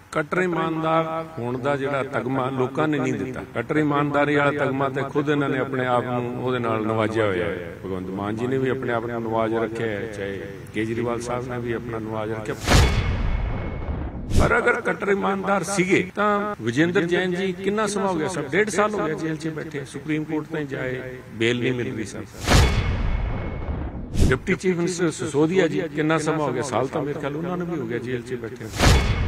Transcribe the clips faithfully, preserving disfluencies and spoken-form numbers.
कट्टर ईमानदार होने का जिहड़ा तगमा लोगों ने नहीं दिता। कट्टर ईमानदारी वाला तगमा तो खुद इन्होंने अपने आप को नवाजा होया है। भगवंत मान जी ने भी अपने आप को नवाज रखे है, चाहे केजरीवाल साहब ने भी अपना नवाज रखे। पर अगर कट्टर ईमानदार सीगे तो विजेंद्र जैन जी कितना समा हो गया, सब डेढ़ साल हो गया जेल च बैठे, सुप्रीम कोर्ट तक जाए, बेल नहीं मिल रही। सब deputy chief minister Sisodia ji कितना समा हो गया, साल तो मेरे ख्याल उन्होंने भी हो गया जेल च बैठे।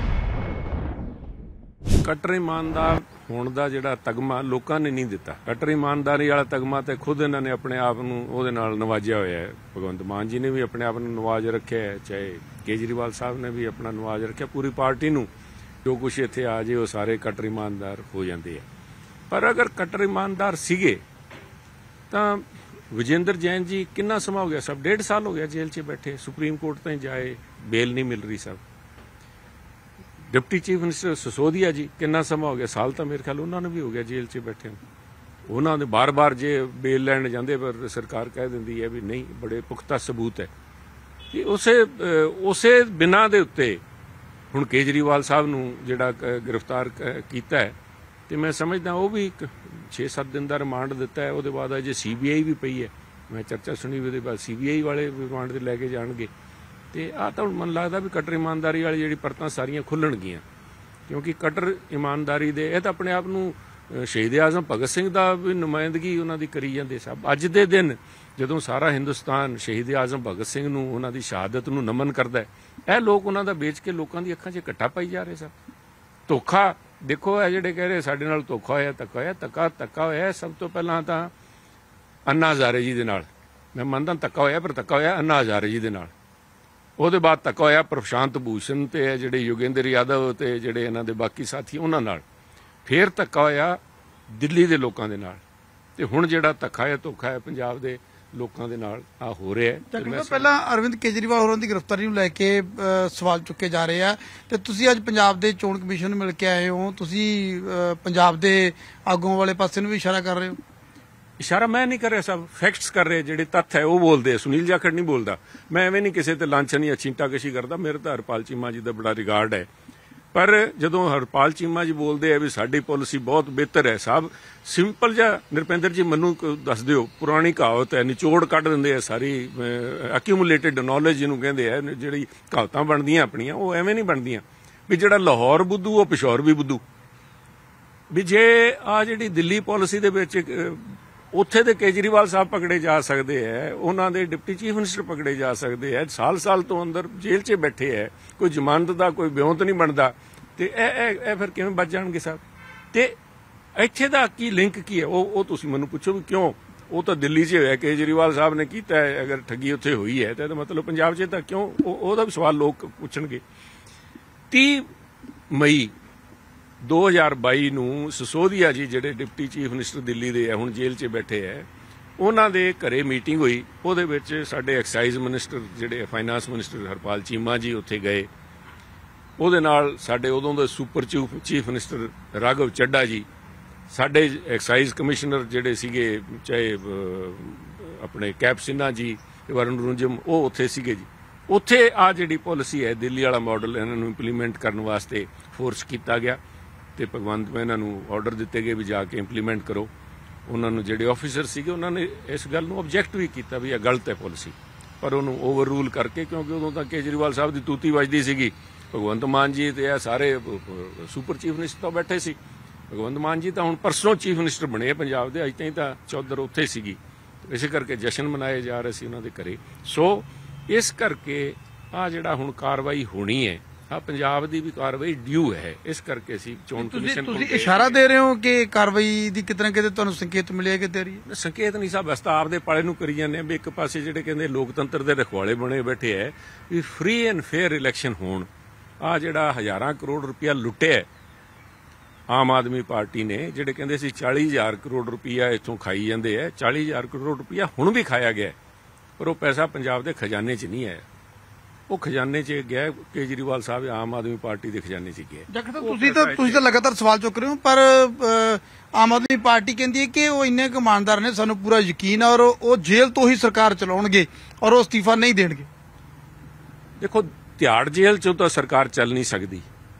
कट्टर ईमानदार होने का जिहड़ा तगमा लोगों ने नहीं दिता। कट्टर ईमानदारी वाला तगमा तो खुद इन्होंने अपने आप को नवाजा होया है। भगवंत मान जी ने भी अपने आप को नवाज रखे है, चाहे केजरीवाल साहब ने भी अपना नवाज रखे। पूरी पार्टी नूं जो कुछ इत्थे आ जाए वो सारे कट्टर ईमानदार हो जाते हैं। पर अगर कट्टर ईमानदार सीगे तो विजेंद्र जैन जी कितना समा हो गया, सब डेढ़ साल हो गया जेल च बैठे, सुप्रीम कोर्ट तक जाए, बेल नहीं मिल रही। सब deputy chief minister Sisodia ji कितना समा हो गया, साल तो मेरे ख्याल उन्होंने भी हो गया जेल च बैठे। उन्होंने बार बार जे बेल लैन जाते पर सरकार कह देंदी है भी नहीं, बड़े पुख्ता सबूत है कि उसे उसे बिना दे उत्ते हुण केजरीवाल साहब नूं जिहड़ा गिरफ्तार कीता है तो मैं समझदा वो भी छे सत्त दिन का रिमांड दिता है। उसके बाद अजे सी बी आई भी पई है, मैं चर्चा सुनी उसके बाद सी बी आई वाले रिमांड ते लैके जाणगे। तो आ तो मन लगता भी कट्टर ईमानदारी वाली जी परतां सारियां खुलणगियां, क्योंकि कट्टर ईमानदारी दे तो अपने आप नूं शहीद आजम भगत सिंह का भी नुमाइंदगी उन्होंने करी जाते। सब अज दे दिन जदों सारा हिंदुस्तान शहीद आजम भगत सिंह नूं उन्हां दी शहादत नूं नमन करदा है, यह लोग उन्हां दा बेच के लोगों दी अखां 'च घट्टा पाई जा रहे। सब धोखा देखो, है जिहड़े कह रहे साडे नाल धोखा होया, धक्का होया, धक्का धक्का होया सब तो पहलां तां अन्ना हज़ारे जी दे नाल। मैं मनदा धक्का होया, पर धक्का होया अन्ना हज़ारे जी दे नाल। ਉਹਦੇ ਬਾਅਦ ਧੱਕਾ ਹੋਇਆ ਪ੍ਰਸ਼ਾਂਤ ਭੂਸ਼ਣ ਤੇ ਜਿਹੜੇ ਯੋਗੇਂਦਰ ਯਾਦਵ ਤੇ ਜਿਹੜੇ ਇਹਨਾਂ ਦੇ ਬਾਕੀ ਸਾਥੀ ਉਹਨਾਂ ਨਾਲ। ਫਿਰ ਧੱਕਾ ਹੋਇਆ ਦਿੱਲੀ ਦੇ ਲੋਕਾਂ ਦੇ ਨਾਲ, ਤੇ ਹੁਣ ਜਿਹੜਾ ਧੱਕਾ ਹੈ ਧੋਖਾ ਹੈ ਪੰਜਾਬ ਦੇ ਲੋਕਾਂ ਦੇ ਨਾਲ ਆ ਹੋ ਰਿਹਾ ਹੈ। ਪਹਿਲਾਂ ਅਰਵਿੰਦ ਕੇਜਰੀਵਾਲ ਹੋਰਾਂ ਦੀ ਗ੍ਰਿਫਤਾਰੀ ਨੂੰ ਲੈ ਕੇ ਸਵਾਲ ਚੁੱਕੇ ਜਾ ਰਹੇ ਆ, ਤੇ ਤੁਸੀਂ ਅੱਜ ਪੰਜਾਬ ਦੇ ਚੋਣ ਕਮਿਸ਼ਨ ਨੂੰ ਮਿਲ ਕੇ ਆਏ ਹੋ, ਤੁਸੀਂ ਪੰਜਾਬ ਦੇ ਆਗੂਆਂ ਵਾਲੇ ਪਾਸੇ ਨੂੰ ਵੀ ਇਸ਼ਾਰਾ ਕਰ ਰਹੇ ਹੋ। इशारा मैं नहीं कर रहा, सब फैक्ट्स कर रहे, ਜਿਹੜੇ तथ्य है वो बोलते। सुनील जाखड़ नहीं बोलता, मैं एवं नहीं किसी ते लांछन या छींटा कशी करता। मेरे तो हरपाल चीमा जी का बड़ा रिगार्ड है, पर जदों हरपाल चीमा जी बोलते हैं भी साडी पॉलिसी बहुत बेहतर है, साहब सिंपल जा नरपिंदर जी मैनू दस दिओ, पुरानी कहावत है, निचोड़ कढ़ दिंदे है सारी एक्यूमुलेटेड नॉलेज जिन्हों कहते हैं, जिहड़ी कहावतां बनदियां अपनियां वो एवं नहीं बनदियां भी जिहड़ा लाहौर बुद्धू वो पिशौर भी बुद्धू। भी जे आ जिहड़ी दिल्ली पॉलिसी दे विच ਉੱਥੇ ਦੇ ਕੇਜਰੀਵਾਲ ਸਾਹਿਬ ਪਕੜੇ ਜਾ ਸਕਦੇ ਹੈ, ਉਹਨਾਂ ਦੇ ਡਿਪਟੀ ਚੀਫ ਮਿਨਿਸਟਰ ਪਕੜੇ ਜਾ ਸਕਦੇ ਹੈ, ਸਾਲ ਸਾਲ ਤੋਂ ਅੰਦਰ ਜੇਲ੍ਹ 'ਚ ਬੈਠੇ ਹੈ, ਕੋਈ ਜ਼ਮਾਨਤ ਦਾ ਕੋਈ ਬਿਉਂਤ ਨਹੀਂ ਬਣਦਾ, ਤੇ ਇਹ ਇਹ ਇਹ ਫਿਰ ਕਿਵੇਂ ਬਚ ਜਾਣਗੇ ਸਾਹਿਬ। ਤੇ ਇੱਥੇ ਦਾ ਕੀ ਲਿੰਕ ਕੀ ਹੈ ਉਹ ਉਹ ਤੁਸੀਂ ਮੈਨੂੰ ਪੁੱਛੋ ਵੀ ਕਿਉਂ। ਉਹ ਤਾਂ ਦਿੱਲੀ 'ਚ ਹੋਇਆ, ਕੇਜਰੀਵਾਲ ਸਾਹਿਬ ਨੇ ਕੀਤਾ ਹੈ, ਅਗਰ ਠੱਗੀ ਉੱਥੇ ਹੋਈ ਹੈ ਤਾਂ ਇਹਦਾ ਮਤਲਬ ਪੰਜਾਬ 'ਚ ਤਾਂ ਕਿਉਂ, ਉਹਦਾ ਵੀ ਸਵਾਲ ਲੋਕ ਪੁੱਛਣਗੇ। ਤੀਹ ਮਈ दो हज़ार बाई ਨੂੰ सिसोदिया जी ਜਿਹੜੇ ਡਿਪਟੀ ਚੀਫ ਮਿਨਿਸਟਰ ਦਿੱਲੀ ਦੇ ਹੈ, ਹੁਣ ਜੇਲ੍ਹ 'ਚ ਬੈਠੇ ਹੈ, ਉਹਨਾਂ ਦੇ ਘਰੇ ਮੀਟਿੰਗ ਹੋਈ। ਉਹਦੇ ਵਿੱਚ ਸਾਡੇ ਐਕਸਾਈਜ਼ ਮਿਨਿਸਟਰ ਜਿਹੜੇ ਫਾਈਨਾਂਸ ਮਿਨਿਸਟਰ ਹਰਪਾਲ ਚੀਮਾ ਜੀ ਉੱਥੇ ਗਏ। ਉਹਦੇ ਨਾਲ ਸਾਡੇ ਉਦੋਂ ਦੇ super chief chief minister Raghav Chadha ji, ਸਾਡੇ ਐਕਸਾਈਜ਼ ਕਮਿਸ਼ਨਰ ਜਿਹੜੇ ਸੀਗੇ ਚਾਹੇ ਆਪਣੇ ਕੈਪ ਸਿਨਹਾ ਜੀ, ਵਰਨ ਰੁੰਜਮ, ਉਹ ਉੱਥੇ ਸੀਗੇ ਜੀ। ਉੱਥੇ ਆ ਜਿਹੜੀ ਪਾਲਿਸੀ ਹੈ ਦਿੱਲੀ ਵਾਲਾ ਮਾਡਲ ਇਹਨਾਂ ਨੂੰ ਇੰਪਲੀਮੈਂਟ ਕਰਨ ਵਾਸਤੇ ਫੋਰਸ ਕੀਤਾ ਗਿਆ, ਤੇ ਭਗਵੰਤ ਮਾਨ ਇਹਨਾਂ ਨੂੰ ਆਰਡਰ ਦਿੱਤੇ ਗਏ ਵੀ ਜਾ ਕੇ ਇੰਪਲੀਮੈਂਟ ਕਰੋ। ਉਹਨਾਂ ਨੂੰ ਜਿਹੜੇ ਆਫੀਸਰ ਸੀਗੇ ਉਹਨਾਂ ਨੇ ਇਸ ਗੱਲ ਨੂੰ ਆਬਜੈਕਟ ਵੀ ਕੀਤਾ ਵੀ ਇਹ ਗਲਤ ਹੈ ਪਾਲਿਸੀ, ਪਰ ਉਹਨੂੰ ਓਵਰ ਰੂਲ ਕਰਕੇ, ਕਿਉਂਕਿ ਉਦੋਂ ਤਾਂ ਕੇਜਰੀਵਾਲ ਸਾਹਿਬ ਦੀ ਤੂਤੀ ਵੱਜਦੀ ਸੀਗੀ, ਭਗਵੰਤ ਮਾਨ ਜੀ ਤੇ ਇਹ ਸਾਰੇ ਸੁਪਰ ਚੀਫ ਮਿਨਿਸਟਰ ਤਾਂ ਬੈਠੇ ਸੀ। ਭਗਵੰਤ ਮਾਨ ਜੀ ਤਾਂ ਹੁਣ ਪਰਸੋਂ ਚੀਫ ਮਿਨਿਸਟਰ ਬਣੇ ਪੰਜਾਬ ਦੇ, ਅਜ ਤਾਈਂ ਤਾਂ ਚੌਧਰ ਉੱਥੇ ਸੀਗੀ, ਇਸੇ ਕਰਕੇ ਜਸ਼ਨ ਮਨਾਏ ਜਾ ਰਹੇ ਸੀ ਉਹਨਾਂ ਦੇ ਘਰੇ। ਸੋ ਇਸ ਕਰਕੇ ਆ ਜਿਹੜਾ ਹੁਣ ਕਾਰਵਾਈ ਹੋਣੀ ਹੈ, ਆ ਪੰਜਾਬ ਦੀ ਵੀ ਕਾਰਵਾਈ ਡਿਊ ਹੈ, ਇਸ ਕਰਕੇ ਅਸੀਂ ਚੋਣ ਕਮਿਸ਼ਨ ਤੁਸੀਂ ਇਸ਼ਾਰਾ ਦੇ ਰਹੇ ਹੋ ਕਿ ਕਾਰਵਾਈ ਦੀ ਕਿਤੇ ਨਾ ਕਿਤੇ ਤੁਹਾਨੂੰ ਸੰਕੇਤ ਮਿਲਿਆ ਕਿ ਤੇਰੀ ਸੰਕੇਤ ਨਹੀਂ ਸਾਹਿਬ, ਅਸੀਂ ਤਾਂ ਆਪਦੇ ਪਾਲੇ ਨੂੰ ਕਰੀ ਜਾਂਦੇ ਹਾਂ ਵੀ ਇੱਕ ਪਾਸੇ ਜਿਹੜੇ ਕਹਿੰਦੇ ਲੋਕਤੰਤਰ ਦੇ ਰਖਵਾਲੇ ਬਣੇ ਬੈਠੇ ਹੈ ਵੀ ਫ੍ਰੀ ਐਂਡ ਫੇਅਰ ਇਲੈਕਸ਼ਨ ਹੋਣ। ਆ ਜਿਹੜਾ ਹਜ਼ਾਰਾਂ ਕਰੋੜ ਰੁਪਇਆ ਲੁੱਟਿਆ ਆਮ ਆਦਮੀ ਪਾਰਟੀ ਨੇ, ਜਿਹੜੇ ਕਹਿੰਦੇ ਸੀ ਚਾਲੀ ਹਜ਼ਾਰ ਕਰੋੜ ਰੁਪਇਆ ਇੱਥੋਂ ਖਾਈ ਜਾਂਦੇ ਹੈ, ਚਾਲੀ ਹਜ਼ਾਰ ਕਰੋੜ ਰੁਪਇਆ ਹੁਣ ਵੀ ਖਾਇਆ ਗਿਆ, ਪਰ ਉਹ ਪੈਸਾ ਪੰਜਾਬ ਦੇ ਖਜ਼ਾਨੇ 'ਚ ਨਹੀਂ ਆਇਆ, ਉਹ ਖਜ਼ਾਨੇ 'ਚ ਗਿਆ ਕੇਜਰੀਵਾਲ ਸਾਹਿਬ ਆਮ ਆਦਮੀ ਪਾਰਟੀ ਦੇ ਖਜ਼ਾਨੇ 'ਚ ਗਿਆ। ਤੁਸੀਂ ਤਾਂ ਤੁਸੀਂ ਤਾਂ ਲਗਾਤਾਰ ਸਵਾਲ ਚੁੱਕ ਰਹੇ ਹੋ, ਪਰ ਆਮ ਆਦਮੀ ਪਾਰਟੀ ਕਹਿੰਦੀ ਹੈ ਕਿ ਉਹ ਇੰਨੇ ਇਮਾਨਦਾਰ ਨੇ, ਸਾਨੂੰ ਪੂਰਾ ਯਕੀਨ ਹੈ ਔਰ ਉਹ ਜੇਲ੍ਹ ਤੋਂ ਹੀ ਸਰਕਾਰ ਚਲਾਉਣਗੇ ਔਰ ਉਹ ਅਸਤੀਫਾ ਨਹੀਂ ਦੇਣਗੇ। ਦੇਖੋ ਤਿਹਾੜ ਜੇਲ੍ਹ 'ਚੋਂ ਤਾਂ ਸਰਕਾਰ ਚੱਲ ਨਹੀਂ ਸਕਦੀ,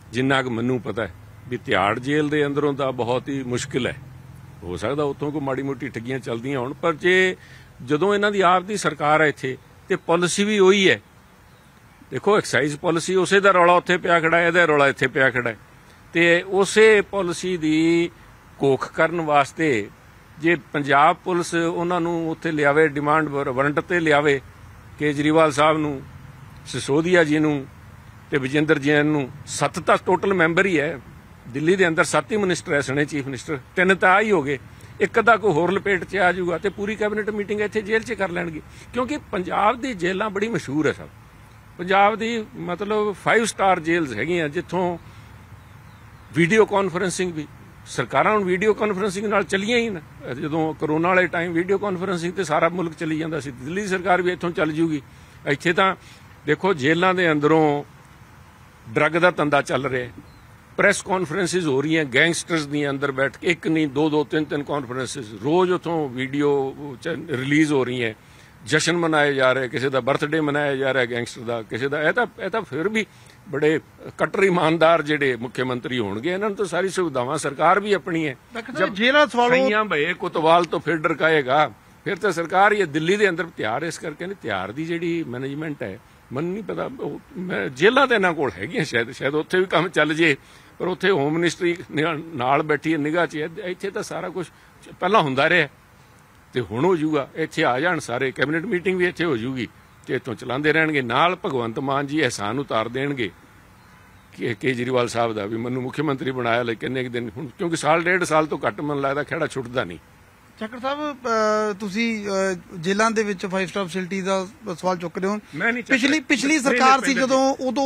ਜਿੰਨਾ ਕੁ ਮੈਨੂੰ ਪਤਾ ਹੈ ਵੀ ਤਿਹਾੜ ਜੇਲ੍ਹ ਦੇ ਅੰਦਰੋਂ ਤਾਂ ਬਹੁਤ ਹੀ ਮੁਸ਼ਕਿਲ ਹੈ। ਹੋ ਸਕਦਾ ਉੱਥੋਂ ਕੋਈ ਮਾੜੀ ਮੋਟੀ ਠੱਗੀਆਂ ਚੱਲਦੀਆਂ ਹੋਣ, ਪਰ ਜੇ ਜਦੋਂ ਇਹਨਾਂ ਦੀ ਆਪ ਦੀ ਸਰਕਾਰ ਹੈ ਇੱਥੇ ਤੇ ਪਾਲਿਸੀ ਵੀ ਉਹੀ ਹੈ। ਦੇਖੋ ਐਕਸਾਈਜ਼ ਪਾਲਿਸੀ ਉਸੇ ਦਾ ਰੌਲਾ ਉੱਥੇ ਪਿਆ ਖੜਾ ਹੈ, ਇਹਦਾ ਰੌਲਾ ਇੱਥੇ ਪਿਆ ਖੜਾ ਹੈ, ਤੇ ਉਸੇ ਪਾਲਿਸੀ ਦੀ ਕੋਖ ਕਰਨ ਵਾਸਤੇ ਜੇ ਪੰਜਾਬ ਪੁਲਿਸ ਉਹਨਾਂ ਨੂੰ ਉੱਥੇ ਲਿਆਵੇ, ਡਿਮਾਂਡ ਵਾਰੰਟ ਤੇ ਲਿਆਵੇ, ਕੇਜਰੀਵਾਲ ਸਾਹਿਬ ਨੂੰ, ਸਿਸੋਦੀਆ ਜੀ ਨੂੰ ਤੇ ਵਿਜੇਂਦਰ ਜੈਨ ਨੂੰ, ਸੱਤ ਤਾਂ ਟੋਟਲ ਮੈਂਬਰ ਹੀ ਹੈ ਦਿੱਲੀ ਦੇ ਅੰਦਰ, ਸੱਤ ਹੀ ਮਿਨਿਸਟਰ ਹੈ, ਸਣੇ ਚੀਫ ਮਿਨਿਸਟਰ, ਤਿੰਨ ਤਾਂ ਆ ਹੀ ਹੋ ਗਏ, ਇੱਕ ਦਾ ਕੋਈ ਹੋਰ ਲਪੇਟ 'ਚ ਆ ਜਾਊਗਾ ਤੇ ਪੂਰੀ ਕੈਬਨਿਟ ਮੀਟਿੰਗ ਇੱਥੇ ਜੇਲ੍ਹ 'ਚ ਕਰ ਲੈਣਗੇ। ਕਿਉਂਕਿ ਪੰਜਾਬ ਦੀ ਜੇਲ੍ਹਾਂ ਬੜੀ ਮਸ਼ਹੂਰ ਹੈ ਸਭ, ਪੰਜਾਬ ਦੀ ਮਤਲਬ ਫਾਈਵ ਸਟਾਰ ਜੇਲ੍ਹ ਹੈਗੀਆਂ ਜਿੱਥੋਂ ਵੀਡੀਓ ਕਾਨਫਰੰਸਿੰਗ ਵੀ, ਸਰਕਾਰਾਂ ਹੁਣ ਵੀਡੀਓ ਕਾਨਫਰੰਸਿੰਗ ਨਾਲ ਚੱਲੀਆਂ ਹੀ ਨਾ। ਜਦੋਂ ਕਰੋਨਾ ਵਾਲੇ ਟਾਈਮ ਵੀਡੀਓ ਕਾਨਫਰੰਸਿੰਗ ਤੇ ਸਾਰਾ ਮੁਲਕ ਚੱਲੀ ਜਾਂਦਾ ਸੀ, ਦਿੱਲੀ ਦੀ ਸਰਕਾਰ ਵੀ ਇੱਥੋਂ ਚੱਲ ਜੂਗੀ। ਇੱਥੇ ਤਾਂ ਦੇਖੋ ਜੇਲ੍ਹਾਂ ਦੇ ਅੰਦਰੋਂ ਡਰੱਗ ਦਾ ਧੰਦਾ ਚੱਲ ਰਿਹਾ, ਪ੍ਰੈਸ ਕਾਨਫਰੰਸਿਸ ਹੋ ਰਹੀਆਂ ਗੈਂਗਸਟਰਸ ਦੀਆਂ, ਅੰਦਰ ਬੈਠ ਕੇ ਇੱਕ ਨਹੀਂ ਦੋ ਦੋ ਤਿੰਨ ਤਿੰਨ ਕਾਨਫਰੰਸਿਸ ਰੋਜ਼ ਉੱਥੋਂ ਵੀਡੀਓ ਰਿਲੀਜ਼ ਹੋ ਰਹੀਆਂ, ਜਸ਼ਨ ਮਨਾਏ ਜਾ ਰਹੇ, ਕਿਸੇ ਦਾ ਬਰਥਡੇ ਮਨਾਇਆ ਜਾ ਰਿਹਾ ਗੈਂਗਸਟਰ ਦਾ, ਕਿਸੇ ਦਾ। ਇਹ ਤਾਂ ਇਹ ਤਾਂ ਫਿਰ ਵੀ ਬੜੇ ਕੱਟਰ ਇਮਾਨਦਾਰ ਜਿਹੜੇ ਮੁੱਖ ਮੰਤਰੀ ਹੋਣਗੇ, ਇਹਨਾਂ ਨੂੰ ਤਾਂ ਸਾਰੀ ਸੁਵਿਧਾਵਾਂ ਸਰਕਾਰ ਵੀ ਆਪਣੀ ਹੈ। ਜਬ ਜੇਲ੍ਹਾਂ ਸਵਾਲੋਂ ਭਏ ਕੋਤਵਾਲ ਤੋਂ ਫਿਰ ਡਰਕਾਏਗਾ, ਫਿਰ ਤਾਂ ਸਰਕਾਰ ਹੀ ਦਿੱਲੀ ਦੇ ਅੰਦਰ ਤਿਹਾੜ ਇਸ ਕਰਕੇ ਨੇ। ਤਿਹਾੜ ਦੀ ਜਿਹੜੀ ਮੈਨੇਜਮੈਂਟ ਹੈ ਮੈਨੂੰ ਨਹੀਂ ਪਤਾ, ਮੈਂ ਜੇਲ੍ਹਾਂ ਤੇ ਇਹਨਾਂ ਕੋਲ ਹੈਗੀਆਂ, ਸ਼ਾਇਦ ਸ਼ਾਇਦ ਉੱਥੇ ਵੀ ਕੰਮ ਚੱਲ ਜੇ, ਪਰ ਉੱਥੇ ਹੋਮ ਮਿਨਿਸਟਰੀ ਨਾਲ ਬੈਠੀ ਹੈ ਨਿਗਾਹ 'ਚ। ਇੱਥੇ ਤਾਂ ਸਾਰਾ ਕੁਝ ਪਹਿਲਾਂ ਹੁੰਦਾ ਰਿਹਾ ਤੇ ਹੁਣ ਹੋ ਜੂਗਾ। ਇੱਥੇ ਆ ਜਾਣ ਸਾਰੇ, ਕੈਬਨਿਟ ਮੀਟਿੰਗ ਵੀ ਇੱਥੇ ਹੋ ਜੂਗੀ ਤੇ ਇੱਥੋਂ ਚਲਾਉਂਦੇ ਰਹਿਣਗੇ। ਨਾਲ ਭਗਵੰਤ ਮਾਨ ਜੀ ਅਹਿਸਾਨ ਉਤਾਰ ਦੇਣਗੇ ਕਿ ਕੇਜਰੀਵਾਲ ਸਾਹਿਬ ਦਾ ਵੀ ਮੈਨੂੰ ਮੁੱਖ ਮੰਤਰੀ ਬਣਾਇਆ, ਲੈ ਕਿੰਨੇ ਕੁ ਦਿਨ ਹੁਣ, ਕਿਉਂਕਿ ਸਾਲ ਡੇਢ ਸਾਲ ਤੋਂ ਘੱਟ ਮੈਨੂੰ ਲੱਗਦਾ ਖਹਿੜਾ ਛੁੱਟਦਾ ਨਹੀਂ। ਚੱਕਰ ਸਾਹਿਬ ਤੁਸੀਂ ਜੇਲ੍ਹਾਂ ਦੇ ਵਿੱਚ ਫਾਈਵ ਸਟਾਰ ਫੈਸਿਲਿਟੀ ਦਾ ਸਵਾਲ ਚੁੱਕ ਰਹੇ ਹੋ। ਪਿਛਲੀ ਪਿਛਲੀ ਸਰਕਾਰ ਸੀ ਜਦੋਂ, ਉਦੋਂ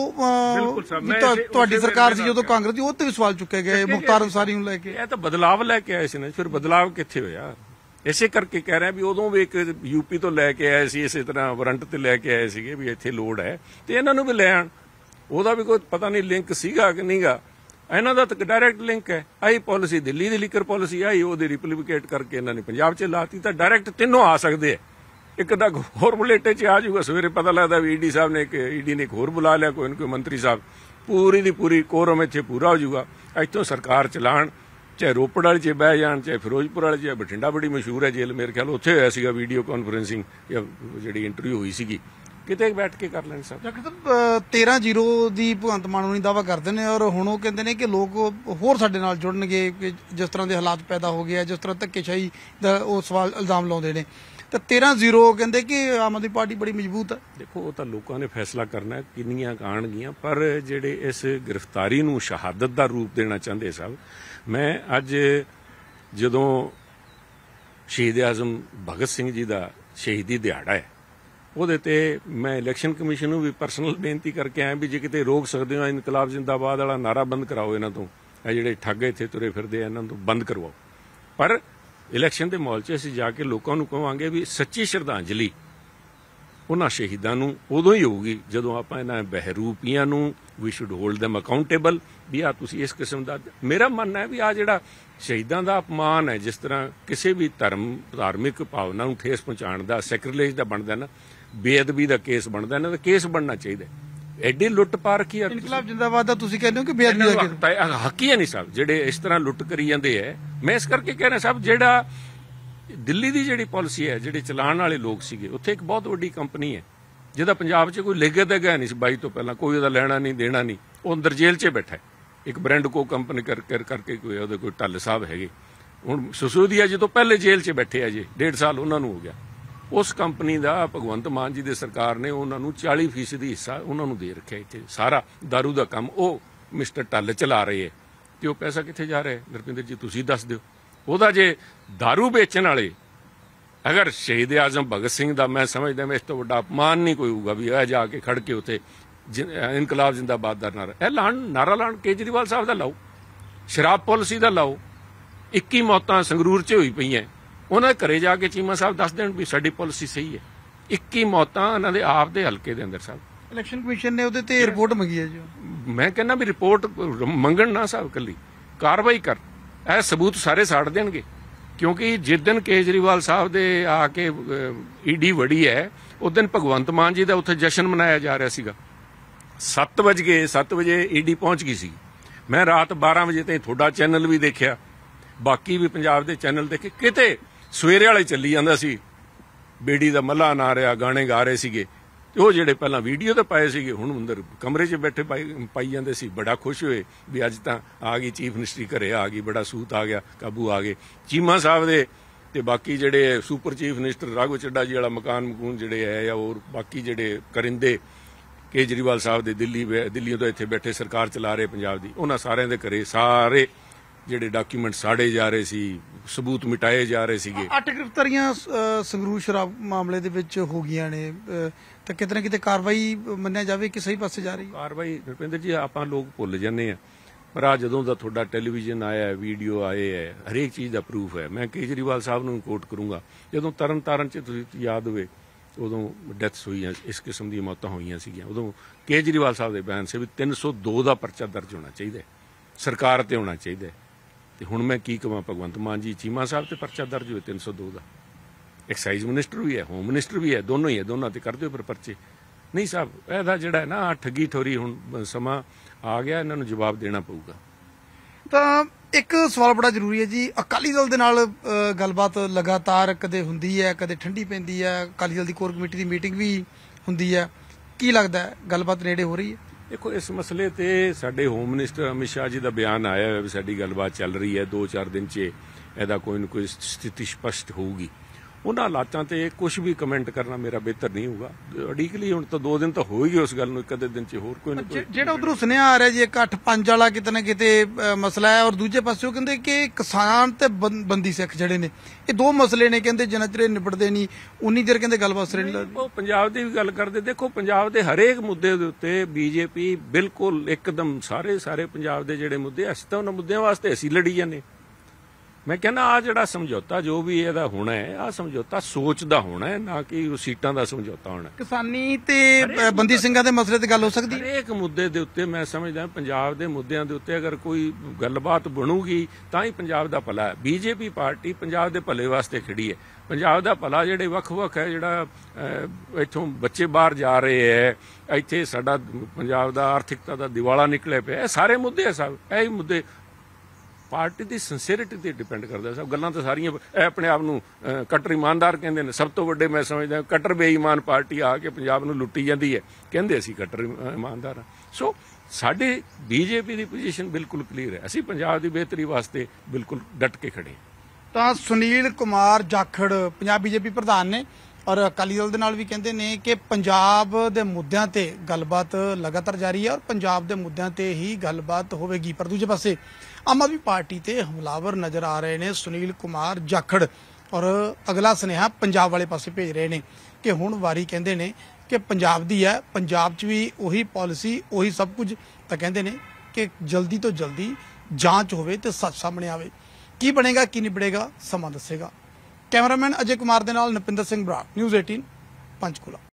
ਤੁਹਾਡੀ ਸਰਕਾਰ ਸੀ ਜਦੋਂ ਕਾਂਗਰਸ ਦੀ, ਉਹ ਤੇ ਵੀ ਸਵਾਲ ਚੁੱਕੇ ਗਏ ਮੁਖਤਾਰ ਅੰਸਾਰੀ ਨੂੰ ਲੈ ਕੇ। ਇਹ ਤਾਂ ਬਦਲਾਵ ਲੈ ਕੇ ਆਏ ਸੀ ਨਾ, ਫਿਰ ਬਦਲਾਵ ਕਿੱਥੇ ਹੋਇਆ? ਇਸੇ ਕਰਕੇ ਕਹਿ ਰਿਹਾ ਵੀ ਉਦੋਂ ਵੀ ਇੱਕ ਯੂਪੀ ਤੋਂ ਲੈ ਕੇ ਆਏ ਸੀ, ਇਸੇ ਤਰ੍ਹਾਂ ਵਾਰੰਟ ਤੇ ਲੈ ਕੇ ਆਏ ਸੀਗੇ ਵੀ ਇੱਥੇ ਲੋੜ ਹੈ ਤੇ ਇਹਨਾਂ ਨੂੰ ਵੀ ਲੈ ਆਣ। ਉਹਦਾ ਵੀ ਕੋਈ ਪਤਾ ਨਹੀਂ ਲਿੰਕ ਸੀਗਾ ਕਿ ਨਹੀਂਗਾ, ਇਹਨਾਂ ਦਾ ਤਾਂ ਡਾਇਰੈਕਟ ਲਿੰਕ ਹੈ। ਆਹੀ ਪਾਲਿਸੀ ਦਿੱਲੀ ਦੀ ਲੀਕਰ ਪਾਲਿਸੀ ਆਈ, ਉਹਦੀ ਰਿਪਲੀਕੇਟ ਕਰਕੇ ਇਹਨਾਂ ਨੇ ਪੰਜਾਬ 'ਚ ਲਾਤੀ, ਤਾਂ ਡਾਇਰੈਕਟ ਤਿੰਨੋਂ ਆ ਸਕਦੇ ਆ। ਇੱਕ ਦਾ ਹੋਰ ਬੁਲੇਟੇ 'ਚ ਆ ਜਾਊਗਾ, ਸਵੇਰੇ ਪਤਾ ਲੱਗਦਾ ਵੀ ਈਡੀ ਸਾਹਿਬ ਨੇ, ਈਡੀ ਨੇ ਇੱਕ ਹੋਰ ਬੁਲਾ ਲਿਆ ਕੋਈ ਨਾ ਕੋਈ ਮੰਤਰੀ ਸਾਹਿਬ, ਪੂਰੀ ਦੀ ਪੂਰੀ ਕੋਰਮ ਇੱਥੇ ਪੂਰਾ ਹੋ ਜਾਊਗਾ। ਇੱਥੋਂ ਸਰਕਾਰ ਚਲਾਉਣ, ਚਾਹੇ ਰੋਪੜ ਵਾਲੇ 'ਚ ਬਹਿ ਜਾਣ, ਚਾਹੇ ਫਿਰੋਜ਼ਪੁਰ ਵਾਲੇ 'ਚ। ਬਠਿੰਡਾ ਬੜੀ ਮਸ਼ਹੂਰ ਹੈ ਜੇਲ੍ਹ, ਮੇਰੇ ਖਿਆਲ ਉੱਥੇ ਹੋਇਆ ਸੀਗਾ ਵੀਡੀਓ ਕਾਨਫਰੰਸਿੰਗ ਜਾਂ ਜਿਹੜੀ ਇੰਟਰਵਿਊ ਹੋਈ ਸੀਗੀ, ਕਿਤੇ ਬੈਠ ਕੇ ਕਰ ਲੈਣ ਸਭ। ਤੇਰਾਂ ਜ਼ੀਰੋ ਦੀ ਭਗਵੰਤ ਮਾਨ ਹੋਣੀ ਦਾਅਵਾ ਕਰਦੇ ਨੇ, ਔਰ ਹੁਣ ਉਹ ਕਹਿੰਦੇ ਨੇ ਕਿ ਲੋਕ ਹੋਰ ਸਾਡੇ ਨਾਲ ਜੁੜਨਗੇ, ਕਿ ਜਿਸ ਤਰ੍ਹਾਂ ਦੇ ਹਾਲਾਤ ਪੈਦਾ ਹੋ ਗਏ ਆ, ਜਿਸ ਤਰ੍ਹਾਂ ਧੱਕੇਸ਼ਾਹੀ ਦਾ ਉਹ ਸਵਾਲ ਇਲਜ਼ਾਮ ਲਾਉਂਦੇ ਨੇ। ਤਾਂ ਤੇਰਾਂ ਜ਼ੀਰੋ ਕਹਿੰਦੇ ਕਿ ਆਮ ਆਦਮੀ ਪਾਰਟੀ ਬੜੀ ਮਜ਼ਬੂਤ ਹੈ। ਦੇਖੋ ਉਹ ਤਾਂ ਲੋਕਾਂ ਨੇ ਫੈਸਲਾ ਕਰਨਾ ਕਿੰਨੀਆਂ ਆਉਣਗੀਆਂ, ਪਰ ਜਿਹੜੇ ਇਸ ਗ੍ਰਿਫਤਾਰੀ ਨੂੰ ਸ਼ਹਾਦਤ ਦਾ ਰੂਪ ਦੇਣਾ ਚਾਹੁੰਦੇ ਸਭ। ਮੈਂ ਅੱਜ ਜਦੋਂ ਸ਼ਹੀਦ ਆਜ਼ਮ ਭਗਤ ਸਿੰਘ ਜੀ ਦਾ ਸ਼ਹੀਦੀ ਦਿਹਾੜਾ ਹੈ, ਉਹਦੇ ਤੇ ਮੈਂ ਇਲੈਕਸ਼ਨ ਕਮਿਸ਼ਨ ਨੂੰ ਵੀ ਪਰਸਨਲ ਬੇਨਤੀ ਕਰਕੇ ਆਇਆ ਵੀ ਜੇ ਕਿਤੇ ਰੋਕ ਸਕਦੇ ਹੋ, ਇਨਕਲਾਬ ਜ਼ਿੰਦਾਬਾਦ ਵਾਲਾ ਨਾਰਾ ਬੰਦ ਕਰਾਓ ਇਹਨਾਂ ਤੋਂ, ਇਹ ਜਿਹੜੇ ਠੱਗ ਇੱਥੇ ਤੁਰੇ ਫਿਰਦੇ ਆ ਇਹਨਾਂ ਤੋਂ ਬੰਦ ਕਰਵਾਓ। ਪਰ ਇਲੈਕਸ਼ਨ ਦੇ ਮਾਹੌਲ 'ਚ ਅਸੀਂ ਜਾ ਕੇ ਲੋਕਾਂ ਨੂੰ ਕਹਾਂਗੇ ਵੀ ਸੱਚੀ ਸ਼ਰਧਾਂਜਲੀ ਉਹਨਾਂ ਸ਼ਹੀਦਾਂ ਨੂੰ ਉਦੋਂ ਹੀ ਹੋਊਗੀ ਜਦੋਂ ਆਪਾਂ ਇਹਨਾਂ ਬਹਿਰੂਪੀਆਂ ਨੂੰ ਵੀ ਸ਼ੁੱਡ ਹੋਲਡ ਦੈਮ ਅਕਾਊਂਟੇਬਲ ਵੀ ਆ ਤੁਸੀਂ ਇਸ ਕਿਸਮ ਦਾ। ਮੇਰਾ ਮੰਨਣਾ ਹੈ ਵੀ ਆ ਜਿਹੜਾ ਸ਼ਹੀਦਾਂ ਦਾ ਅਪਮਾਨ ਹੈ, ਜਿਸ ਤਰ੍ਹਾਂ ਕਿਸੇ ਵੀ ਧਰਮ ਧਾਰਮਿਕ ਭਾਵਨਾ ਨੂੰ ਠੇਸ ਪਹੁੰਚਾਉਣ ਦਾ, ਸੈਕਰੀਲੇਜ ਦਾ ਬਣਦਾ ਨਾ, ਬੇਅਦਬੀ ਦਾ ਕੇਸ ਬਣਦਾ, ਇਹਨਾਂ ਦਾ ਕੇਸ ਬਣਨਾ ਚਾਹੀਦਾ। ਐਡੀ ਲੁੱਟ ਪਾ ਰੱਖੀ ਹੈ। ਇਨਕਲਾਬ ਜਿੰਦਾਬਾਦ ਦਾ ਤੁਸੀਂ ਕਹਿੰਦੇ ਹੋ ਕਿ ਬੇਅਦਬੀ ਦਾ ਕੇਸ ਹੱਕ ਹੀ ਹੈ ਨਹੀਂ ਸਾਹਿਬ, ਜਿਹੜੇ ਇਸ ਤਰ੍ਹਾਂ ਲੁੱਟ ਕਰੀ ਜਾਂਦੇ ਹੈ। ਮੈਂ ਇਸ ਕਰਕੇ ਕਹਿ ਰਿਹਾ ਸਾਹਿਬ, ਜਿਹੜਾ ਦਿੱਲੀ ਦੀ ਜਿਹੜੀ ਪਾਲਿਸੀ ਹੈ, ਜਿਹੜੇ ਚਲਾਉਣ ਵਾਲੇ ਲੋਕ ਸੀਗੇ, ਉੱਥੇ ਇੱਕ ਬਹੁਤ ਵੱਡੀ ਕੰਪਨੀ ਹੈ ਜਿਹਦਾ ਪੰਜਾਬ 'ਚ ਕੋਈ ਲਿਖਤ ਹੈਗਾ ਨਹੀਂ ਸੀ ਬਾਈ ਤੋਂ ਪਹਿਲਾਂ, ਕੋਈ ਉਹਦਾ ਲੈਣਾ ਨਹੀਂ ਦੇਣਾ ਨਹੀਂ, ਉਹ ਅੰਦਰ ਜੇਲ੍ਹ 'ਚ ਬੈਠਾ। ਇੱਕ ਬ੍ਰੈਂਡ ਕੋ ਕੰਪਨੀ ਕਰ ਕਰਕੇ ਕੋਈ ਉਹਦੇ ਕੋਈ ਢੱਲ ਸਾਹਿਬ ਹੈਗੇ, ਹੁਣ ਸਿਸੋਦੀਆ ਜੀ ਤੋਂ ਪਹਿਲੇ ਜੇਲ੍ਹ 'ਚ ਬੈਠੇ ਆ ਜੀ, ਡੇਢ ਸਾਲ ਉਹਨਾਂ ਨੂੰ ਹੋ ਗਿਆ। ਉਸ ਕੰਪਨੀ ਦਾ ਭਗਵੰਤ ਮਾਨ ਜੀ ਦੇ ਸਰਕਾਰ ਨੇ ਉਹਨਾਂ ਨੂੰ ਚਾਲੀ ਫੀਸਦੀ ਹਿੱਸਾ ਉਹਨਾਂ ਨੂੰ ਦੇ ਰੱਖਿਆ। ਇੱਥੇ ਸਾਰਾ ਦਾਰੂ ਦਾ ਕੰਮ ਉਹ ਮਿਸਟਰ ਢੱਲ ਚਲਾ ਰਹੇ ਹੈ, ਤੇ ਉਹ ਪੈਸਾ ਕਿੱਥੇ ਜਾ ਰਿਹਾ ਹੈ ਨਰਪਿੰਦਰ ਜੀ, ਤੁਸੀਂ ਦੱਸ ਦਿਓ। ਉਹਦਾ ਜੇ ਦਾਰੂ ਵੇਚਣ ਵਾਲੇ ਅਗਰ ਸ਼ਹੀਦ ਆਜ਼ਮ ਭਗਤ ਸਿੰਘ ਦਾ, ਮੈਂ ਸਮਝਦਾ ਮੈਂ ਇਸ ਤੋਂ ਵੱਡਾ ਅਪਮਾਨ ਨਹੀਂ ਕੋਈ ਹੋਊਗਾ ਵੀ ਇਹ ਜਾ ਕੇ ਖੜ ਕੇ ਉੱਥੇ ਇਨਕਲਾਬ ਜ਼ਿੰਦਾਬਾਦ ਦਾ ਨਾਰਾ, ਇਹ ਲਾਣ ਨਾਰਾ ਲਾਣ ਕੇਜਰੀਵਾਲ ਸਾਹਿਬ ਦਾ ਲਾਓ, ਸ਼ਰਾਬ ਪਾਲਿਸੀ ਦਾ ਲਾਓ। ਇੱਕੀ ਮੌਤਾਂ ਸੰਗਰੂਰ 'ਚ ਹੋਈ ਪਈਆਂ, ਉਹਨਾਂ ਦੇ ਘਰੇ ਜਾ ਕੇ ਚੀਮਾ ਸਾਹਿਬ ਦੱਸ ਦੇਣ ਵੀ ਸਾਡੀ ਪਾਲਿਸੀ ਸਹੀ ਹੈ। ਇੱਕੀ ਮੌਤਾਂ ਉਹਨਾਂ ਦੇ ਆਪ ਦੇ ਹਲਕੇ ਦੇ ਅੰਦਰ ਸਾਹਿਬ। ਇਲੈਕਸ਼ਨ ਕਮਿਸ਼ਨ ਨੇ ਉਹਦੇ ਤੇ ਰਿਪੋਰਟ ਮੰਗੀ ਹੈ ਜੀ। ਮੈਂ ਕਹਿੰਦਾ ਵੀ ਰਿਪੋਰਟ ਮੰਗਣ ਨਾ ਸਾਹਿਬ, ਕੱਲੀ ਕਾਰਵਾਈ ਕਰ, ਇਹ ਸਬੂਤ ਸਾਰੇ ਸਾੜ ਦੇਣਗੇ। ਕਿਉਂਕਿ ਜਿਸ ਦਿਨ ਕੇਜਰੀਵਾਲ ਸਾਹਿਬ ਦੇ ਆ ਕੇ ਈਡੀ ਵੜੀ ਹੈ, ਉਸ ਦਿਨ ਭਗਵੰਤ ਮਾਨ ਜੀ ਦਾ ਉੱਥੇ ਜਸ਼ਨ ਮਨਾਇਆ ਜਾ ਰਿਹਾ ਸੀਗਾ। ਸੱਤ ਵਜੇ ਸੱਤ ਵਜੇ ਈਡੀ ਪਹੁੰਚ ਗਈ ਸੀ ਮੈਂ ਰਾਤ ਬਾਰਾਂ ਵਜੇ ਤਾਈਂ ਤੁਹਾਡਾ ਚੈਨਲ ਵੀ ਦੇਖਿਆ, ਬਾਕੀ ਵੀ ਪੰਜਾਬ ਦੇ ਚੈਨਲ ਦੇਖੇ, ਕਿਤੇ ਸਵੇਰੇ ਵਾਲੇ ਚੱਲੀ ਜਾਂਦਾ ਸੀ, ਬੇੜੀ ਦਾ ਮੱਲਾ ਨਾ ਰਿਹਾ, ਗਾਣੇ ਗਾ ਰਹੇ ਸੀਗੇ, ਤੇ ਉਹ ਜਿਹੜੇ ਪਹਿਲਾਂ ਵੀਡੀਓ ਤੇ ਪਾਏ ਸੀਗੇ ਹੁਣ ਅੰਦਰ ਕਮਰੇ 'ਚ ਬੈਠੇ ਪਾਈ ਪਾਈ ਜਾਂਦੇ ਸੀ। ਬੜਾ ਖੁਸ਼ ਹੋਏ ਵੀ ਅੱਜ ਤਾਂ ਆ ਗਈ ਚੀਫ ਮਿਨਿਸਟਰੀ, ਘਰੇ ਆ ਗਈ, ਬੜਾ ਸੂਤ ਆ ਗਿਆ, ਕਾਬੂ ਆ ਗਏ। ਚੀਮਾ ਸਾਹਿਬ ਦੇ ਤੇ ਬਾਕੀ ਜਿਹੜੇ super chief minister Raghav Chadha ji ਵਾਲਾ ਮਕਾਨ ਮਕੂਨ ਜਿਹੜੇ ਹੈ, ਜਾਂ ਹੋਰ ਬਾਕੀ ਜਿਹੜੇ ਕਰਿੰਦੇ ਕੇਜਰੀਵਾਲ ਸਾਹਿਬ ਦੇ ਦਿੱਲੀ ਦਿੱਲੀ ਤੋਂ ਇੱਥੇ ਬੈਠੇ ਸਰਕਾਰ ਚਲਾ ਰਹੇ ਪੰਜਾਬ ਦੀ, ਉਹਨਾਂ ਸਾਰਿਆਂ ਦੇ ਘਰੇ ਸਾਰੇ ਜਿਹੜੇ ਡਾਕੂਮੈਂਟ ਸਾੜੇ ਜਾ ਰਹੇ ਸੀ, ਸਬੂਤ ਮਿਟਾਏ ਜਾ ਰਹੇ ਸੀਗੇ। ਅੱਠ ਗ੍ਰਿਫਤਾਰੀਆਂ ਅ, ਸੰਗਰੂਰ ਸ਼ਰਾਬ ਮਾਮਲੇ ਦੇ ਵਿੱਚ ਹੋ ਗਈਆਂ ਨੇ, ਅ, ਤਾਂ ਕਿਤੇ ਨਾ ਕਿਤੇ ਕਾਰਵਾਈ ਮੰਨਿਆ ਜਾਵੇ ਕਿ ਸਹੀ ਪਾਸੇ ਜਾ ਰਹੀ ਹੈ? ਕਾਰਵਾਈ ਰੁਪਿੰਦਰ ਜੀ ਆਪਾਂ ਲੋਕ ਭੁੱਲ ਜਾਂਦੇ ਆ, ਪਰ ਆ ਜਦੋਂ ਦਾ ਤੁਹਾਡਾ ਟੈਲੀਵਿਜ਼ਨ ਆਇਆ, ਵੀਡੀਓ ਆਏ ਹੈ, ਹਰੇਕ ਚੀਜ਼ ਦਾ ਪ੍ਰੂਫ ਹੈ। ਮੈਂ ਕੇਜਰੀਵਾਲ ਸਾਹਿਬ ਨੂੰ ਕੋਟ ਕਰੂੰਗਾ, ਜਦੋਂ ਤਰਨ ਤਾਰਨ 'ਚ ਤੁਸੀਂ ਯਾਦ ਹੋਵੇ ਉਦੋਂ ਡੈਥਸ ਹੋਈਆਂ, ਇਸ ਕਿਸਮ ਦੀਆਂ ਮੌਤਾਂ ਹੋਈਆਂ ਸੀਗੀਆਂ, ਉਦੋਂ ਕੇਜਰੀਵਾਲ ਸਾਹਿਬ ਦੇ ਬਿਆਨ ਸੀ ਵੀ ਤਿੰਨ ਸੌ ਦੋ ਦਾ ਪਰਚਾ ਦਰਜ ਹੋਣਾ ਚਾਹੀਦਾ, ਸਰਕਾਰ ਤੇ ਹੋਣਾ ਚਾਹੀਦਾ। ਤੇ ਹੁਣ ਮੈਂ ਕੀ ਕਹਾਂ, ਭਗਵੰਤ ਮਾਨ ਜੀ ਚੀਮਾ ਸਾਹਿਬ ਤੇ ਪਰਚਾ ਦਰਜ ਹੋਏ ਤਿੰਨ ਸੌ ਦੋ ਦਾ, ਐਕਸਾਈਜ਼ ਮਿਨਿਸਟਰ ਵੀ ਹੈ, ਹੋਮ ਮਿਨਿਸਟਰ ਵੀ ਹੈ, ਦੋਨੋਂ ਹੀ ਹੈ, ਦੋਨਾਂ ਤੇ ਕਰਦੇ ਹੋ ਪਰ ਪਰਚੇ ਨਹੀਂ। ਸਾਹਿਬ ਇਹਦਾ ਜਿਹੜਾ ਹੈ ਨਾ ਠੱਗੀ ਠੋਰੀ, ਹੁਣ ਸਮਾਂ ਆ ਗਿਆ, ਇਹਨਾਂ ਨੂੰ ਜਵਾਬ ਦੇਣਾ ਪਊਗਾ। ਤਾਂ ਇੱਕ ਸਵਾਲ ਬੜਾ ਜ਼ਰੂਰੀ ਹੈ ਜੀ, ਅਕਾਲੀ ਦਲ ਦੇ ਨਾਲ ਅ, ਗੱਲਬਾਤ ਲਗਾਤਾਰ ਕਦੇ ਹੁੰਦੀ ਹੈ, ਕਦੇ ਠੰਡੀ ਪੈਂਦੀ ਹੈ, ਅਕਾਲੀ ਦਲ ਦੀ ਕੋਰ ਕਮੇਟੀ ਦੀ ਮੀਟਿੰਗ ਵੀ ਹੁੰਦੀ ਹੈ, ਕੀ ਲੱਗਦਾ ਹੈ ਗੱਲਬਾਤ ਨੇੜੇ ਹੋ ਰਹੀ ਹੈ? ਦੇਖੋ ਇਸ ਮਸਲੇ ਤੇ ਸਾਡੇ ਹੋਮ ਮਿਨਿਸਟਰ ਅਮਿਤ ਸ਼ਾਹ ਜੀ ਦਾ ਬਿਆਨ ਆਇਆ ਹੋਇਆ ਵੀ ਸਾਡੀ ਗੱਲਬਾਤ ਚੱਲ ਰਹੀ ਹੈ, ਦੋ ਚਾਰ ਦਿਨ 'ਚ ਇਹਦਾ ਕੋਈ ਨਾ ਕੋਈ ਸਥਿਤੀ ਸਪਸ਼ਟ ਹੋਊਗੀ। ਉਹਨਾਂ ਹਾਲਾਤਾਂ ਤੇ ਕੁਝ ਵੀ ਕਮੈਂਟ ਕਰਨਾ ਮੇਰਾ ਬਿਹਤਰ ਨਹੀਂ ਹੋਊਗਾ। ਅਡੀਕਲੀ ਹੁਣ ਤਾਂ ਦੋ ਦਿਨ ਤਾਂ ਹੋ ਹੀ ਗਏ ਉਸ ਗੱਲ ਨੂੰ, ਇੱਕ ਅੱਧੇ ਦਿਨ 'ਚ ਹੋਰ ਕੋਈ ਨਾ ਕੋਈ। ਜਿਹੜਾ ਉਧਰੋਂ ਸੁਨੇਹਾ ਆ ਰਿਹਾ ਜੀ ਇੱਕ ਅੱਠ ਪੰਜ ਵਾਲਾ ਕਿਤੇ ਨਾ ਕਿਤੇ ਅ, ਮਸਲਾ ਹੈ, ਔਰ ਦੂਜੇ ਪਾਸੇ ਉਹ ਕਹਿੰਦੇ ਕਿ ਕਿਸਾਨ ਤੇ ਬੰ- ਬੰਦੀ ਸਿੱਖ ਜਿਹੜੇ ਨੇ, ਇਹ ਦੋ ਮਸਲੇ ਨੇ, ਕਹਿੰਦੇ ਜਿੰਨਾ ਚਿਰ ਇਹ ਨਿਬੜਦੇ ਨਹੀਂ ਉਨੀ ਦੇਰ ਕਹਿੰਦੇ ਗੱਲਬਾਤ ਸਿਰੇ ਨਹੀਂ ਲੱਗਦੀ। ਉਹ ਪੰਜਾਬ ਦੀ ਵੀ ਗੱਲ ਕਰਦੇ, ਦੇਖੋ ਪੰਜਾਬ ਦੇ ਹਰੇਕ ਮੁੱਦੇ ਦੇ ਉੱਤੇ ਬੀਜੇਪੀ ਬਿਲਕੁਲ ਇੱਕਦਮ ਸਾਰੇ ਸਾਰੇ ਪੰਜਾਬ ਦੇ ਜਿਹੜੇ ਮੁੱਦੇ, ਅਸੀਂ ਤਾਂ ਉਹਨਾਂ ਮੁੱਦਿਆਂ ਵਾਸਤੇ ਅਸੀਂ ਲੜੀ ਜਾਂਦੇ। ਮੈਂ ਕਹਿੰਦਾ ਆ ਜਿਹੜਾ ਸਮਝੌਤਾ ਜੋ ਵੀ ਇਹਦਾ ਹੋਣਾ ਹੈ, ਆ ਸਮਝੌਤਾ ਸੋਚ ਦਾ ਹੋਣਾ ਹੈ, ਨਾ ਕਿ ਉਹ ਸੀਟਾਂ ਦਾ ਸਮਝੌਤਾ ਹੋਣਾ। ਕਿਸਾਨੀ ਤੇ ਅ, ਬੰਦੀ ਸਿੰਘਾਂ ਦੇ ਮਸਲੇ ਤੇ ਗੱਲ ਹੋ ਸਕਦੀ ਹੈ? ਹਰੇਕ ਮੁੱਦੇ ਦੇ ਉੱਤੇ ਮੈਂ ਸਮਝਦਾ ਪੰਜਾਬ ਦੇ ਮੁੱਦਿਆਂ ਦੇ ਉੱਤੇ ਅਗਰ ਕੋਈ ਗੱਲਬਾਤ ਬਣੂਗੀ ਤਾਂ ਹੀ ਪੰਜਾਬ ਦਾ ਭਲਾ ਹੈ। ਬੀਜੇਪੀ ਪਾਰਟੀ ਪੰਜਾਬ ਦੇ ਭਲੇ ਵਾਸਤੇ ਖੜੀ ਹੈ। ਪੰਜਾਬ ਦਾ ਭਲਾ ਜਿਹੜੇ ਵੱਖ-ਵੱਖ ਹੈ, ਜਿਹੜਾ ਇੱਥੋਂ ਬੱਚੇ ਬਾਹਰ ਜਾ ਰਹੇ ਹੈ, ਇੱਥੇ ਸਾਡਾ ਪੰਜਾਬ ਦਾ ਆਰਥਿਕਤਾ ਦਾ ਦਿਵਾਲਾ ਨਿਕਲਿਆ ਪਿਆ, ਇਹ ਸਾਰੇ ਮੁੱਦੇ ਹੈ ਸਭ। ਇਹ ਮੁੱਦੇ ਪਾਰਟੀ ਦੀ ਸਿੰਸੀਅਰਿਟੀ ਤੇ ਡਿਪੈਂਡ ਕਰਦਾ। ਸਭ ਗੱਲਾਂ ਤਾਂ ਸਾਰੀਆਂ ਇਹ ਆਪਣੇ ਆਪ ਨੂੰ ਕੱਟਰ ਇਮਾਨਦਾਰ ਕਹਿੰਦੇ ਨੇ, ਸਭ ਤੋਂ ਵੱਡੇ ਮੈਂ ਸਮਝਦਾ ਕੱਟਰ ਬੇਈਮਾਨ ਪਾਰਟੀ ਆ ਕੇ ਪੰਜਾਬ ਨੂੰ ਲੁੱਟੀ ਜਾਂਦੀ ਹੈ, ਕਹਿੰਦੇ ਅਸੀਂ ਕੱਟਰ ਇਮਾਨਦਾਰ ਹਾਂ। ਸੋ ਸਾਡੀ ਬੀਜੇਪੀ ਦੀ ਪੋਜੀਸ਼ਨ ਬਿਲਕੁਲ ਕਲੀਅਰ ਹੈ, ਅਸੀਂ ਪੰਜਾਬ ਦੀ ਬਿਹਤਰੀ ਵਾਸਤੇ ਬਿਲਕੁਲ ਡਟ ਕੇ ਖੜੇ ਹਾਂ। ਤਾਂ ਸੁਨੀਲ ਕੁਮਾਰ ਜਾਖੜ ਪੰਜਾਬ ਬੀਜੇਪੀ ਪ੍ਰਧਾਨ ਨੇ, ਔਰ ਅਕਾਲੀ ਦਲ ਦੇ ਨਾਲ ਵੀ ਕਹਿੰਦੇ ਨੇ ਕਿ ਪੰਜਾਬ ਦੇ ਮੁੱਦਿਆਂ ਤੇ ਗੱਲਬਾਤ ਲਗਾਤਾਰ ਜਾਰੀ ਹੈ ਔਰ ਪੰਜਾਬ ਦੇ ਮੁੱਦਿਆਂ ਤੇ ਹੀ ਗੱਲਬਾਤ ਹੋਵੇਗੀ। ਪਰ ਦੂਜੇ ਪਾਸੇ ਆਮ ਆਦਮੀ ਪਾਰਟੀ ਤੇ ਹਮਲਾਵਰ ਨਜ਼ਰ ਆ ਰਹੇ ਨੇ ਸੁਨੀਲ ਕੁਮਾਰ ਜਾਖੜ, ਔਰ ਅਗਲਾ ਸੁਨੇਹਾ ਪੰਜਾਬ ਵਾਲੇ ਪਾਸੇ ਭੇਜ ਰਹੇ ਨੇ ਕਿ ਹੁਣ ਵਾਰੀ ਕਹਿੰਦੇ ਨੇ ਕਿ ਪੰਜਾਬ ਦੀ ਹੈ, ਪੰਜਾਬ 'ਚ ਵੀ ਉਹੀ ਪਾਲਿਸੀ ਉਹੀ ਸਭ ਕੁਝ। ਤਾਂ ਕਹਿੰਦੇ ਨੇ ਕਿ ਜਲਦੀ ਤੋਂ ਜਲਦੀ ਜਾਂਚ ਹੋਵੇ ਤੇ ਸੱਚ ਸਾਹਮਣੇ ਆਵੇ। ਕੀ ਬਣੇਗਾ ਕੀ ਨਿਬੜੇਗਾ ਸਮਾਂ ਦੱਸੇਗਾ। ਕੈਮਰਾਮੈਨ ਅਜੇ ਕੁਮਾਰ ਦੇ ਨਾਲ ਨਪਿੰਦਰ ਸਿੰਘ ਬਰਾੜ, ਨਿਊਜ਼ ਅਠਾਰਾਂ, ਪੰਚਕੂਲਾ।